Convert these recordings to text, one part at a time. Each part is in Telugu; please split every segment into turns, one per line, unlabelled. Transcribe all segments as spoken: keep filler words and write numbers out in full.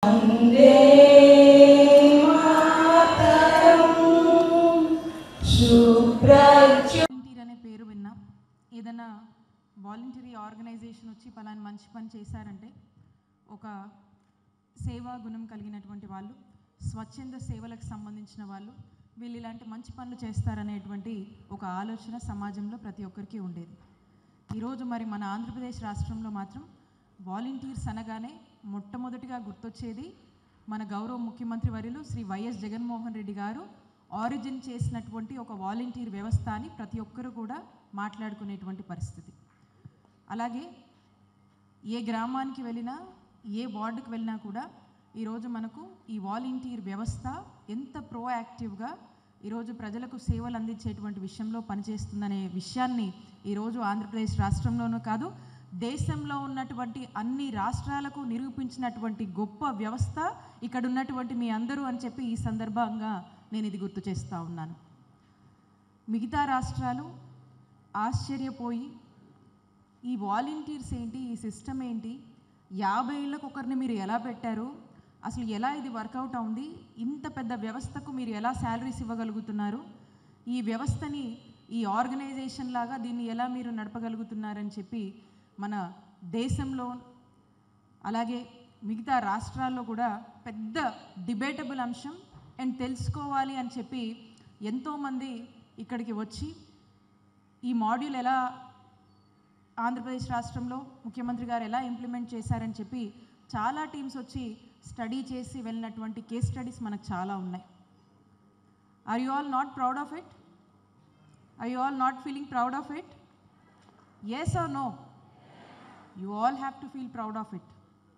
వాలంటీర్ అనే పేరు విన్నా. ఏదైనా వాలంటరీ ఆర్గనైజేషన్ వచ్చి పలానా మంచి పని చేశారంటే ఒక సేవా గుణం కలిగినటువంటి వాళ్ళు, స్వచ్ఛంద సేవలకు సంబంధించిన వాళ్ళు, వీళ్ళు ఇలాంటి మంచి పనులు చేస్తారనేటువంటి ఒక ఆలోచన సమాజంలో ప్రతి ఒక్కరికి ఉండేది. ఈరోజు మరి మన ఆంధ్రప్రదేశ్ రాష్ట్రంలో మాత్రం వాలంటీర్స్ అనగానే మొట్టమొదటిగా గుర్తొచ్చేది మన గౌరవ ముఖ్యమంత్రి వర్యులు శ్రీ వైఎస్ జగన్మోహన్ రెడ్డి గారు ఆరిజిన్ చేసినటువంటి ఒక వాలంటీర్ వ్యవస్థ అని ప్రతి ఒక్కరు కూడా మాట్లాడుకునేటువంటి పరిస్థితి. అలాగే ఏ గ్రామానికి వెళ్ళినా, ఏ వార్డుకి వెళ్ళినా కూడా ఈరోజు మనకు ఈ వాలంటీర్ వ్యవస్థ ఎంత ప్రోయాక్టివ్గా ఈరోజు ప్రజలకు సేవలు అందించేటువంటి విషయంలో పనిచేస్తుందనే విషయాన్ని ఈరోజు ఆంధ్రప్రదేశ్ రాష్ట్రంలోనూ కాదు, దేశంలో ఉన్నటువంటి అన్ని రాష్ట్రాలకు నిరూపించినటువంటి గొప్ప వ్యవస్థ ఇక్కడ ఉన్నటువంటి మీ అందరూ అని చెప్పి ఈ సందర్భంగా నేను ఇది గుర్తు చేస్తూ ఉన్నాను. మిగతా రాష్ట్రాలు ఆశ్చర్యపోయి ఈ వాలంటీర్స్ ఏంటి, ఈ సిస్టమ్ ఏంటి, యాభై ఏళ్ళకు ఒకరిని మీరు ఎలా పెట్టారు, అసలు ఎలా ఇది వర్కౌట్ అవుంది, ఇంత పెద్ద వ్యవస్థకు మీరు ఎలా శాలరీస్ ఇవ్వగలుగుతున్నారు, ఈ వ్యవస్థని ఈ ఆర్గనైజేషన్ లాగా దీన్ని ఎలా మీరు నడపగలుగుతున్నారని చెప్పి మన దేశంలో అలాగే మిగతా రాష్ట్రాల్లో కూడా పెద్ద డిబేటబుల్ అంశం అండ్ తెలుసుకోవాలి అని చెప్పి ఎంతోమంది ఇక్కడికి వచ్చి ఈ మాడ్యూల్ ఎలా ఆంధ్రప్రదేశ్ రాష్ట్రంలో ముఖ్యమంత్రి గారు ఎలా ఇంప్లిమెంట్ చేశారని చెప్పి చాలా టీమ్స్ వచ్చి స్టడీ చేసి వెళ్ళినటువంటి కేస్ స్టడీస్ మనకు చాలా ఉన్నాయి. Are you all not proud of it? Are you all not feeling proud of it? yes or no? You all have to feel proud of it.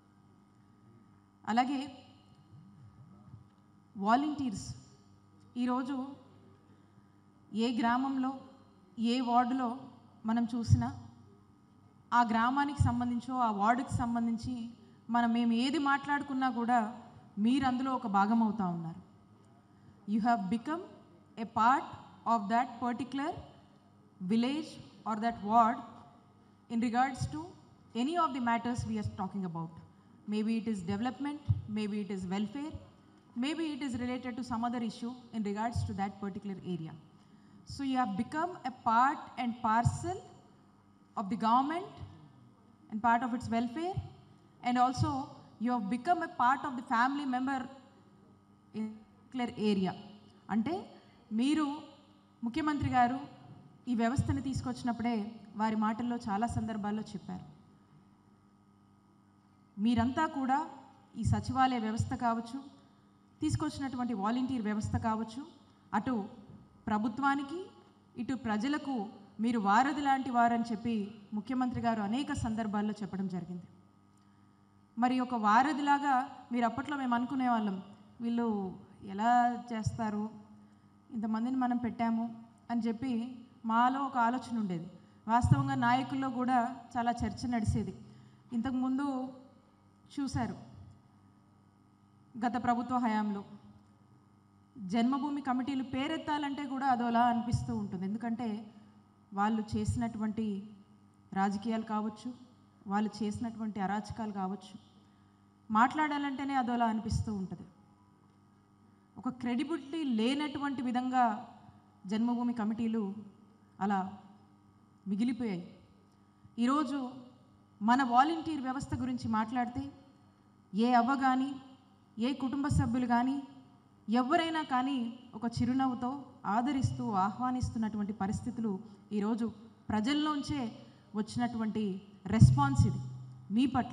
అలాగే వాలంటీర్స్ ఈరోజు ఏ గ్రామంలో, ఏ వార్డులో మనం చూసినా ఆ గ్రామానికి సంబంధించో ఆ వార్డుకి సంబంధించి మనం మేము ఏది మాట్లాడుకున్నా కూడా మీరు అందులో ఒక భాగం అవుతూ ఉన్నారు. You have become a part of that particular village or that ward in regards to any of the matters we are talking about. Maybe it is development, maybe it is welfare, maybe it is related to some other issue in regards to that particular area. So you have become a part and parcel of the government and part of its welfare, and also you have become a part of the family member in particular area. అంటే మీరు ముఖ్యమంత్రి గారు ఈ వ్యవస్థని తీసుకొచ్చినప్పుడే వారి మాటల్లో చాలా సందర్భాల్లో చెప్పారు, మీరంతా కూడా ఈ సచివాలయ వ్యవస్థ కావచ్చు, తీసుకొచ్చినటువంటి వాలంటీర్ వ్యవస్థ కావచ్చు, అటు ప్రభుత్వానికి ఇటు ప్రజలకు మీరు వారధి లాంటి వారని చెప్పి ముఖ్యమంత్రి గారు అనేక సందర్భాల్లో చెప్పడం జరిగింది. మరి ఒక వారధిలాగా మీరు అప్పట్లో మేము అనుకునే వాళ్ళం, వీళ్ళు ఎలా చేస్తారు, ఇంతమందిని మనం పెట్టాము అని చెప్పి మాలో ఒక ఆలోచన ఉండేది. వాస్తవంగా నాయకుల్లో కూడా చాలా చర్చ నడిచేది. ఇంతకుముందు చూశారు గత ప్రభుత్వ హయాంలో జన్మభూమి కమిటీలు పేరెత్తాలంటే కూడా అదోలా అనిపిస్తూ ఉంటుంది. ఎందుకంటే వాళ్ళు చేసినటువంటి రాజకీయాలు కావచ్చు, వాళ్ళు చేసినటువంటి అరాచకాలు కావచ్చు, మాట్లాడాలంటేనే అదోలా అనిపిస్తూ ఉంటుంది. ఒక క్రెడిబిలిటీ లేనటువంటి విధంగా జన్మభూమి కమిటీలు అలా మిగిలిపోయాయి. ఈరోజు మన వాలంటీర్ వ్యవస్థ గురించి మాట్లాడితే ఏ అవ్వ కానీ, ఏ కుటుంబ సభ్యులు కానీ, ఎవరైనా కానీ ఒక చిరునవ్వుతో ఆదరిస్తూ ఆహ్వానిస్తున్నటువంటి పరిస్థితులు ఈరోజు ప్రజల్లోంచే వచ్చినటువంటి రెస్పాన్స్ ఇది మీ పట్ల.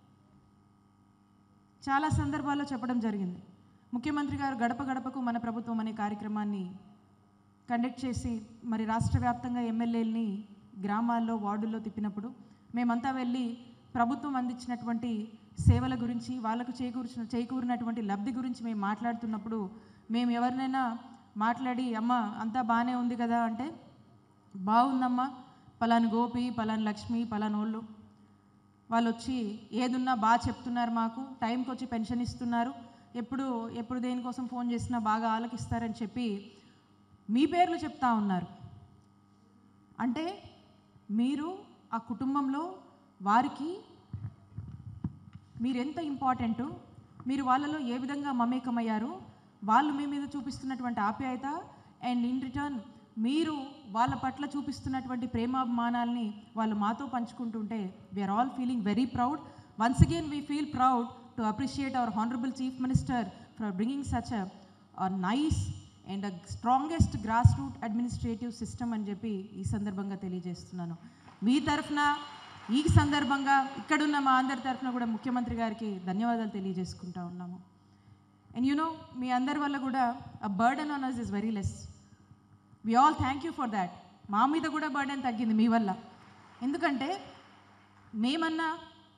చాలా సందర్భాల్లో చెప్పడం జరిగింది. ముఖ్యమంత్రి గారు గడప గడపకు మన ప్రభుత్వం అనే కార్యక్రమాన్ని కండక్ట్ చేసి మరి రాష్ట్ర వ్యాప్తంగా ఎమ్మెల్యేలని గ్రామాల్లో వార్డుల్లో తిప్పినప్పుడు మేమంతా వెళ్ళి ప్రభుత్వం అందించినటువంటి సేవల గురించి, వాళ్ళకు చేకూర్చిన చేకూరినటువంటి లబ్ధి గురించి మేము మాట్లాడుతున్నప్పుడు మేము ఎవరినైనా మాట్లాడి అమ్మ అంతా బాగానే ఉంది కదా అంటే, బాగుందమ్మా, పలాని గోపి, పలాని లక్ష్మి, పలానోళ్ళు వాళ్ళు వచ్చి ఏదున్నా బాగా చెప్తున్నారు, మాకు టైంకి వచ్చి పెన్షన్ ఇస్తున్నారు, ఎప్పుడు ఎప్పుడు దేనికోసం ఫోన్ చేసినా బాగా ఆలకిస్తారని చెప్పి మీ పేర్లు చెప్తా ఉన్నారు. అంటే మీరు ఆ కుటుంబంలో వారికి మీరెంత ఇంపార్టెంటు, మీరు వాళ్ళలో ఏ విధంగా మమేకమయ్యారు, వాళ్ళు మీ మీద చూపిస్తున్నటువంటి ఆప్యాయత అండ్ ఇన్ రిటర్న్ మీరు వాళ్ళ పట్ల చూపిస్తున్నటువంటి ప్రేమాభిమానాల్ని వాళ్ళు మాతో పంచుకుంటుంటే we are all feeling very proud. Once again we feel proud to appreciate our honourable chief minister for bringing such a nice and a strongest grass root administrative system అని చెప్పి ఈ సందర్భంగా తెలియజేస్తున్నాను. మీ తరఫున ఈ సందర్భంగా ఇక్కడున్న మా అందరి తరఫున కూడా ముఖ్యమంత్రి గారికి ధన్యవాదాలు తెలియజేసుకుంటా ఉన్నాము. అండ్ యు నో మీ అందరి వల్ల కూడా a burden on us is very less. We all thank you for that. మా మీద కూడా బర్డెన్ తగ్గింది మీ వల్ల. ఎందుకంటే మేమన్నా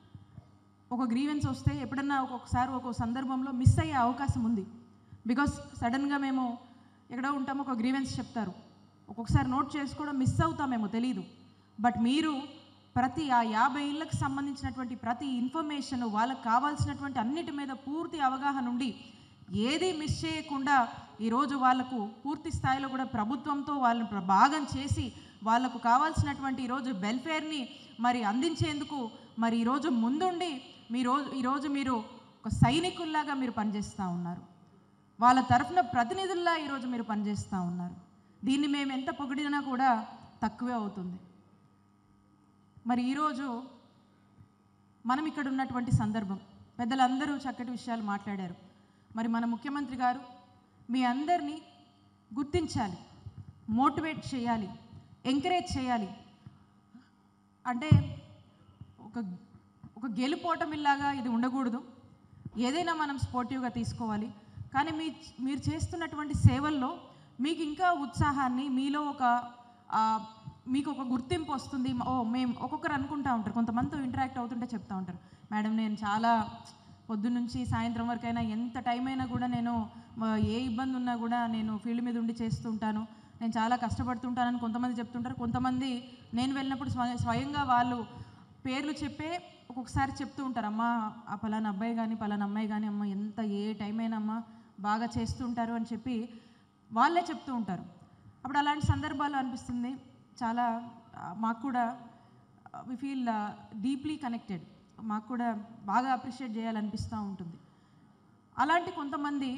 ఒక గ్రీవెన్స్ వస్తే ఎప్పుడన్నా ఒక్కొక్కసారి ఒక్కొక్క సందర్భంలో మిస్ అయ్యే అవకాశం ఉంది. బికాస్ సడన్గా మేము ఎక్కడో ఉంటామో ఒక గ్రీవెన్స్ చెప్తారు, ఒక్కొక్కసారి నోట్ చేసుకోవడం మిస్ అవుతామేమో తెలీదు. బట్ మీరు ప్రతి ఆ యాభై ఇళ్ళకి సంబంధించినటువంటి ప్రతి ఇన్ఫర్మేషన్ వాళ్ళకి కావాల్సినటువంటి అన్నిటి మీద పూర్తి అవగాహన ఉండి ఏది మిస్ చేయకుండా ఈరోజు వాళ్ళకు పూర్తి స్థాయిలో కూడా ప్రభుత్వంతో వాళ్ళని భాగం చేసి వాళ్ళకు కావాల్సినటువంటి ఈరోజు వెల్ఫేర్ని మరి అందించేందుకు మరి ఈరోజు ముందుండి మీరు ఈరోజు మీరు ఒక సైనికుల్లాగా మీరు పనిచేస్తూ ఉన్నారు. వాళ్ళ తరఫున ప్రతినిధుల్లా ఈరోజు మీరు పనిచేస్తూ ఉన్నారు. దీన్ని మేము ఎంత పొగిడినా కూడా తక్కువే అవుతుంది. మరి ఈరోజు మనం ఇక్కడ ఉన్నటువంటి సందర్భం, పెద్దలందరూ చక్కటి విషయాలు మాట్లాడారు. మరి మన ముఖ్యమంత్రి గారు మీ అందరినీ గుర్తించాలి, మోటివేట్ చేయాలి, ఎంకరేజ్ చేయాలి. అంటే ఒక ఒక గెలుపోటమిలాగా ఇది ఉండకూడదు. ఏదైనా మనం స్పోర్టివ్గా తీసుకోవాలి. కానీ మీ మీరు చేస్తున్నటువంటి సేవల్లో మీకు ఇంకా ఉత్సాహాన్ని, మీలో ఒక మీకు ఒక గుర్తింపు వస్తుంది. ఓ మేము ఒక్కొక్కరు అనుకుంటూ ఉంటారు, కొంతమందితో ఇంటరాక్ట్ అవుతుంటే చెప్తూ ఉంటారు, మేడం నేను చాలా పొద్దున్నుంచి సాయంత్రం వరకైనా ఎంత టైం అయినా కూడా నేను ఏ ఇబ్బంది ఉన్నా కూడా నేను ఫీల్డ్ మీద ఉండి చేస్తుంటాను, నేను చాలా కష్టపడుతుంటానని కొంతమంది చెప్తుంటారు. కొంతమంది నేను వెళ్ళినప్పుడు స్వయంగా వాళ్ళు పేర్లు చెప్పే ఒక్కొక్కసారి చెప్తూ ఉంటారు, అమ్మ ఆ పలానా అబ్బాయి కానీ పలానా అమ్మాయి కానీ అమ్మ ఎంత ఏ టైం అయినా అమ్మ బాగా చేస్తుంటారు అని చెప్పి వాళ్ళే చెప్తూ ఉంటారు. అప్పుడు అలాంటి సందర్భాలు అనిపిస్తుంది చాలా, మాకు కూడా వి ఫీల్ డీప్లీ కనెక్టెడ్, మాకు కూడా బాగా అప్రిషియేట్ చేయాలనిపిస్తూ ఉంటుంది. అలాంటి కొంతమంది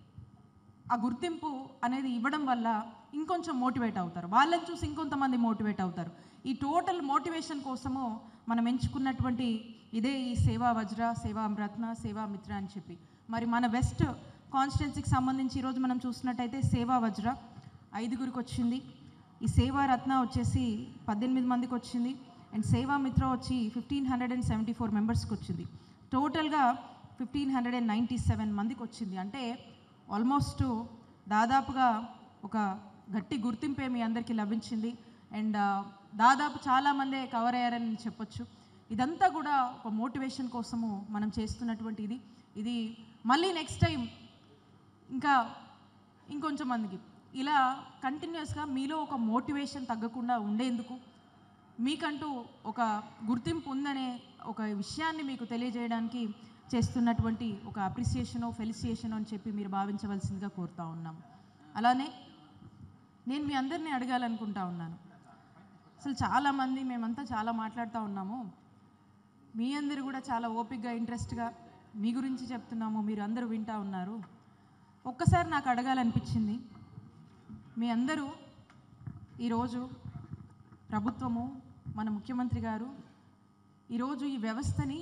ఆ గుర్తింపు అనేది ఇవ్వడం వల్ల ఇంకొంచెం మోటివేట్ అవుతారు, వాళ్ళని చూసి ఇంకొంతమంది మోటివేట్ అవుతారు. ఈ టోటల్ మోటివేషన్ కోసము మనం ఎంచుకున్నటువంటి ఇదే ఈ సేవా వజ్ర, సేవా రత్న, సేవా మిత్ర అని చెప్పి. మరి మన వెస్ట్ కాన్స్టిట్యున్సీకి సంబంధించి ఈరోజు మనం చూసినట్టయితే సేవా వజ్ర ఐదుగురికి వచ్చింది, ఈ సేవా రత్న వచ్చేసి పద్దెనిమిది మందికి వచ్చింది, అండ్ సేవా మిత్ర వచ్చి fifteen hundred and seventy four మెంబర్స్కి వచ్చింది. టోటల్గా fifteen hundred and ninety seven మందికి వచ్చింది. అంటే ఆల్మోస్ట్ దాదాపుగా ఒక గట్టి గుర్తింపే మీ అందరికీ లభించింది. అండ్ దాదాపు చాలామందే కవర్ అయ్యారని చెప్పొచ్చు. ఇదంతా కూడా ఒక మోటివేషన్ కోసము మనం చేస్తున్నటువంటి ఇది ఇది మళ్ళీ నెక్స్ట్ టైం ఇంకా ఇంకొంచెం మందికి ఇలా కంటిన్యూస్గా మీలో ఒక మోటివేషన్ తగ్గకుండా ఉండేందుకు, మీకంటూ ఒక గుర్తింపు ఉందనే ఒక విషయాన్ని మీకు తెలియజేయడానికి చేస్తున్నటువంటి ఒక అప్రిసియేషనో ఫెలిసియేషనో అని చెప్పి మీరు భావించవలసిందిగా కోరుతూ ఉన్నాము. అలానే నేను మీ అందరినీ అడగాలనుకుంటా ఉన్నాను, అసలు చాలామంది మేమంతా చాలా మాట్లాడుతూ ఉన్నాము, మీ అందరూ కూడా చాలా ఓపికగా ఇంట్రెస్ట్గా మీ గురించి చెప్తున్నాము, మీరు అందరూ వింటూ ఉన్నారు. ఒక్కసారి నాకు అడగాలనిపించింది, మీ అందరూ ఈరోజు ప్రభుత్వము, మన ముఖ్యమంత్రి గారు ఈరోజు ఈ వ్యవస్థని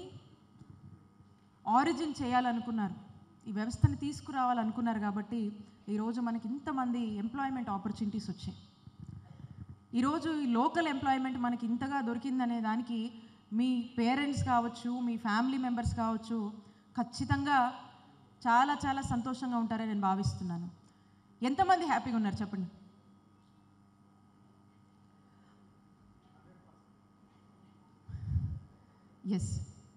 ఆరిజిన్ చేయాలనుకున్నారు, ఈ వ్యవస్థని తీసుకురావాలనుకున్నారు. కాబట్టి ఈరోజు మనకి ఇంతమంది ఎంప్లాయ్మెంట్ ఆపర్చునిటీస్ వచ్చాయి. ఈరోజు ఈ లోకల్ ఎంప్లాయ్మెంట్ మనకి ఇంతగా దొరికిందనే దానికి మీ పేరెంట్స్ కావచ్చు, మీ ఫ్యామిలీ మెంబర్స్ కావచ్చు, ఖచ్చితంగా చాలా చాలా సంతోషంగా ఉంటారని నేను భావిస్తున్నాను. ఎంతమంది హ్యాపీగా ఉన్నారు చెప్పండి? ఎస్.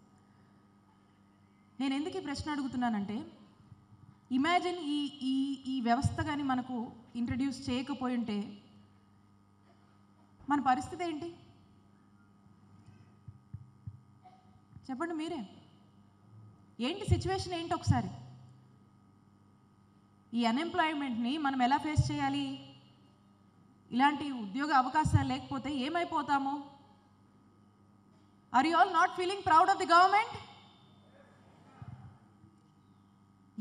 నేను ఎందుకు ఈ ప్రశ్న అడుగుతున్నానంటే, ఇమాజిన్ ఈ ఈ ఈ వ్యవస్థ కానీ మనకు ఇంట్రడ్యూస్ చేయకపోయి ఉంటే మన పరిస్థితి ఏంటి చెప్పండి మీరే. ఏంటి సిచ్యువేషన్ ఏంటి ఒకసారి? ఈ అన్ఎంప్లాయ్మెంట్ని మనం ఎలా ఫేస్ చేయాలి? ఇలాంటి ఉద్యోగ అవకాశాలు లేకపోతే ఏమైపోతాము? Are you all not feeling proud of the government?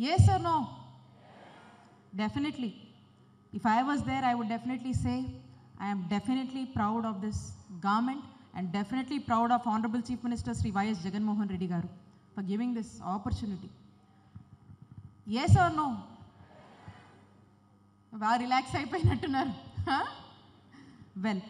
Yes or no? Definitely. If I was there, I would definitely say I am definitely proud of this government and definitely proud of Honorable Chief Minister Sri Y S Jagan Mohan Reddy garu for giving this opportunity. Yes or no? Ba relax ayipoyinattunnaru. Well,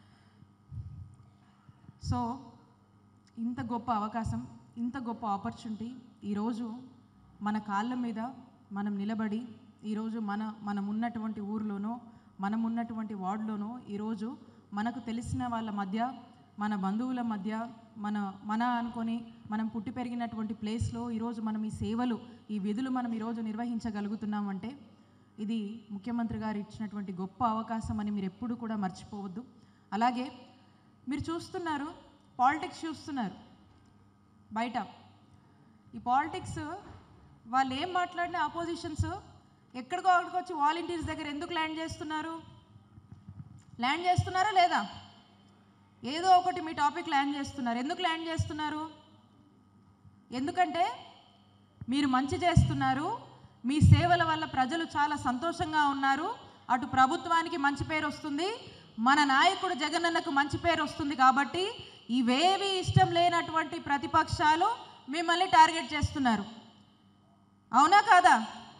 so ఇంత గొప్ప అవకాశం, ఇంత గొప్ప ఆపర్చునిటీ ఈరోజు మన కాళ్ళ మీద మనం నిలబడి ఈరోజు మన మనం ఉన్నటువంటి ఊర్లోనో మనం ఉన్నటువంటి వార్డులోనో ఈరోజు మనకు తెలిసిన వాళ్ళ మధ్య, మన బంధువుల మధ్య, మన మన అనుకొని మనం పుట్టి పెరిగినటువంటి ప్లేస్లో ఈరోజు మనం ఈ సేవలు, ఈ విధులు మనం ఈరోజు నిర్వహించగలుగుతున్నామంటే ఇది ముఖ్యమంత్రి గారు ఇచ్చినటువంటి గొప్ప అవకాశం అని మీరు ఎప్పుడు కూడా మర్చిపోవద్దు. అలాగే మీరు చూస్తున్నారు, పాలిటిక్స్ చూస్తున్నారు బయట. ఈ పాలిటిక్స్ వాళ్ళు ఏం మాట్లాడిన ఆపోజిషన్స్ ఎక్కడికో అక్కడికి వచ్చి వాలంటీర్స్ దగ్గర ఎందుకు ల్యాండ్ చేస్తున్నారు? ల్యాండ్ చేస్తున్నారా లేదా? ఏదో ఒకటి మీ టాపిక్ ల్యాండ్ చేస్తున్నారు. ఎందుకు ల్యాండ్ చేస్తున్నారు? ఎందుకంటే మీరు మంచి చేస్తున్నారు, మీ సేవల వల్ల ప్రజలు చాలా సంతోషంగా ఉన్నారు, అటు ప్రభుత్వానికి మంచి పేరు వస్తుంది, మన నాయకుడు జగనన్నకు మంచి పేరు వస్తుంది. కాబట్టి ఇవేవి ఇష్టం లేనటువంటి ప్రతిపక్షాలు మిమ్మల్ని టార్గెట్ చేస్తున్నారు. అవునా కాదా?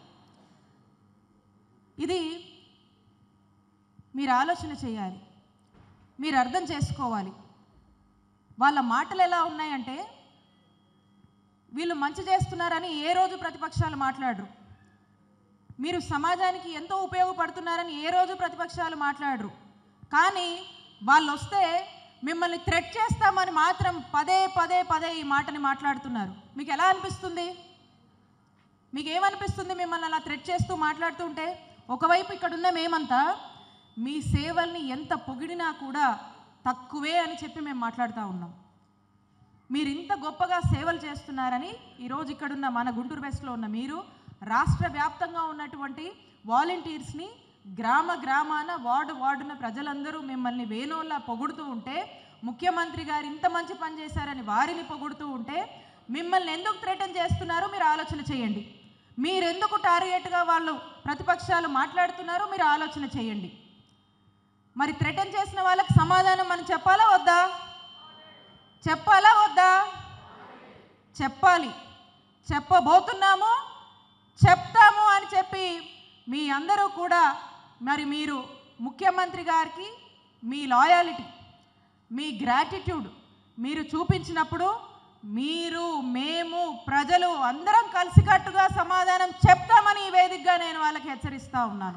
ఇది మీరు ఆలోచన చేయాలి, మీరు అర్థం చేసుకోవాలి. వాళ్ళ మాటలు ఎలా ఉన్నాయంటే వీళ్ళు మంచి చేస్తున్నారని ఏ రోజు ప్రతిపక్షాలు మాట్లాడరు. మీరు సమాజానికి ఎంతో ఉపయోగపడుతున్నారని ఏ రోజు ప్రతిపక్షాలు మాట్లాడరు. కానీ వాళ్ళు వస్తే మిమ్మల్ని థ్రెట్ చేస్తామని మాత్రం పదే పదే పదే ఈ మాటని మాట్లాడుతున్నారు. మీకు ఎలా అనిపిస్తుంది? మీకు ఏమనిపిస్తుంది మిమ్మల్ని అలా థ్రెట్ చేస్తూ మాట్లాడుతుంటే? ఒకవైపు ఇక్కడున్న మేమంతా మీ సేవల్ని ఎంత పొగిడినా కూడా తక్కువే అని చెప్పి మేము మాట్లాడుతూ ఉన్నాం. మీరు ఇంత గొప్పగా సేవలు చేస్తున్నారని ఈరోజు ఇక్కడున్న మన గుంటూరు వెస్ట్లో ఉన్న మీరు రాష్ట్ర వ్యాప్తంగా ఉన్నటువంటి వాలంటీర్స్ని గ్రామ గ్రామాన వార్డు వార్డున ప్రజలందరూ మిమ్మల్ని వేణోళ్ళ పొగుడుతూ ఉంటే, ముఖ్యమంత్రి గారు ఇంత మంచి పని చేశారని వారిని పొగుడుతూ ఉంటే మిమ్మల్ని ఎందుకు థ్రెటన్ చేస్తున్నారో మీరు ఆలోచన చేయండి. మీరెందుకు టార్గెట్గా వాళ్ళు ప్రతిపక్షాలు మాట్లాడుతున్నారో మీరు ఆలోచన చేయండి. మరి థ్రెటన్ చేసిన వాళ్ళకి సమాధానం మనం చెప్పాలా వద్దా? చెప్పాలా వద్దా? చెప్పాలి. చెప్పబోతున్నాము, చెప్తాము అని చెప్పి మీ అందరూ కూడా మరి మీరు ముఖ్యమంత్రి గారికి మీ లాయాలిటీ, మీ గ్రాటిట్యూడ్ మీరు చూపించినప్పుడు మీరు, మేము, ప్రజలు అందరం కలిసికట్టుగా సమాధానం చెప్తామని ఈ వేదికగా నేను వాళ్ళకి హెచ్చరిస్తూ ఉన్నాను.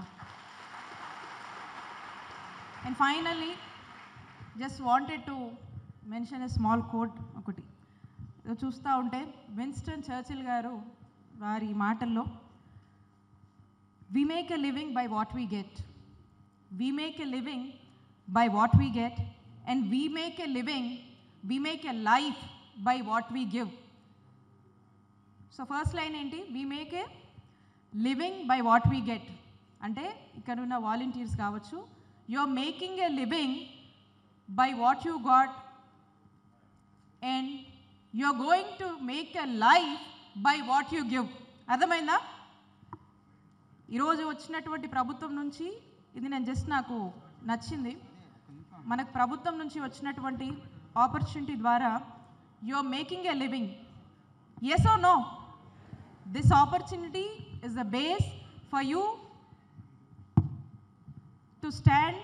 And finally just wanted to mention a small quote ఒకటి చూస్తూ ఉంటే విన్స్టన్ చర్చిల్ గారు వారి మాటల్లో we make a living by what we get, we make a living by what we get, and we make a living, we make a life by what we give. So first line enti, we make a living by what we get ante ikkada unna volunteers kavachu, you are making a living by what you got and you are going to make a life by what you give. అర్థమైందా? ఈరోజు వచ్చినటువంటి ప్రభుత్వం నుంచి ఇది నేను జస్ట్ నాకు నచ్చింది. మనకు ప్రభుత్వం నుంచి వచ్చినటువంటి ఆపర్చునిటీ ద్వారా you are making a living. Yes or no? This opportunity is the base for you to stand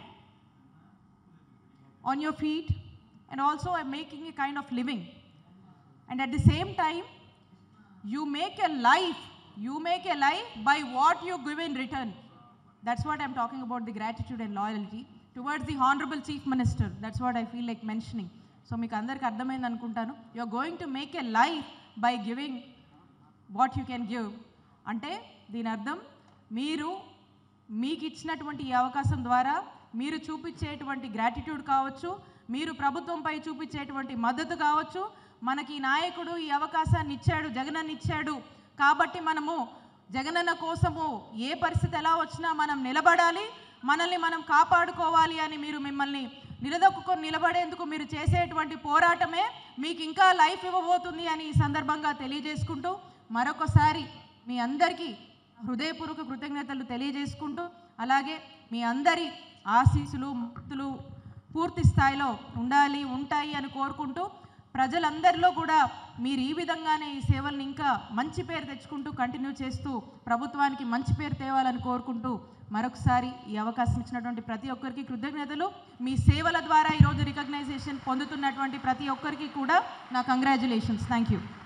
on your feet and also making a kind of living. And at the same time you make a life, you make a life by what you give in return. That's what I'm talking about, the gratitude and loyalty towards the Honorable Chief Minister. That's what I feel like mentioning. So meeku andariki ardhamaindi anukuntanu, you are going to make a life by giving what you can give. ante deen ardham మీరు మీకు ఇచ్చినటువంటి ఈ అవకాశం ద్వారా మీరు చూపించేటువంటి గ్రాటిట్యూడ్ కావచ్చు, మీరు ప్రభుత్వంపై చూపించేటువంటి మద్దతు కావచ్చు, మనకి నాయకుడు ఈ అవకాశాన్ని ఇచ్చాడు, జగనన్న ఇచ్చాడు కాబట్టి మనము జగనన్న కోసము ఏ పరిస్థితి ఎలా వచ్చినా మనం నిలబడాలి, మనల్ని మనం కాపాడుకోవాలి అని మీరు మిమ్మల్ని నిలదొక్కుకొని నిలబడేందుకు మీరు చేసేటువంటి పోరాటమే మీకు ఇంకా లైఫ్ ఇవ్వబోతుంది అని ఈ సందర్భంగా తెలియజేసుకుంటూ మరొకసారి మీ అందరికీ హృదయపూర్వక కృతజ్ఞతలు తెలియజేసుకుంటూ, అలాగే మీ అందరి ఆశీస్సులు ముక్తులు పూర్తి స్థాయిలో ఉండాలి ఉంటాయి అని కోరుకుంటూ, ప్రజలందరిలో కూడా మీరు ఈ విధంగానే ఈ సేవల్ని ఇంకా మంచి పేరు తెచ్చుకుంటూ కంటిన్యూ చేస్తూ ప్రభుత్వానికి మంచి పేరు తేవాలని కోరుకుంటూ మరొకసారి ఈ అవకాశం ఇచ్చినటువంటి ప్రతి ఒక్కరికి కృతజ్ఞతలు. మీ సేవల ద్వారా ఈరోజు రికగ్నైజేషన్ పొందుతున్నటువంటి ప్రతి ఒక్కరికి కూడా నా కంగ్రాచ్యులేషన్స్. Thank you.